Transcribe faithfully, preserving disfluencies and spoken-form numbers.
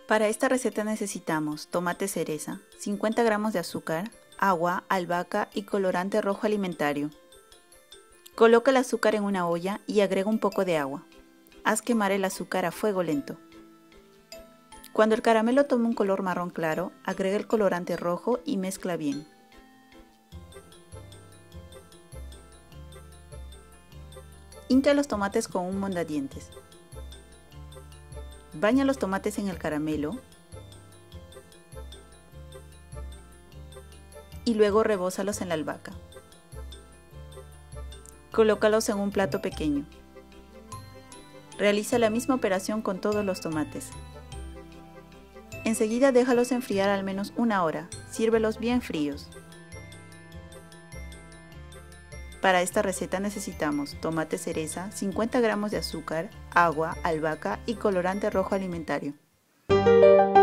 Para esta receta necesitamos tomate cereza, cincuenta gramos de azúcar, agua, albahaca y colorante rojo alimentario. Coloca el azúcar en una olla y agrega un poco de agua. Haz quemar el azúcar a fuego lento. Cuando el caramelo tome un color marrón claro, agrega el colorante rojo y mezcla bien. Hincha los tomates con un mondadientes. Baña los tomates en el caramelo y luego rebózalos en la albahaca. Colócalos en un plato pequeño. Realiza la misma operación con todos los tomates. Enseguida déjalos enfriar al menos una hora. Sírvelos bien fríos. Para esta receta necesitamos tomate cereza, cincuenta gramos de azúcar, agua, albahaca y colorante rojo alimentario.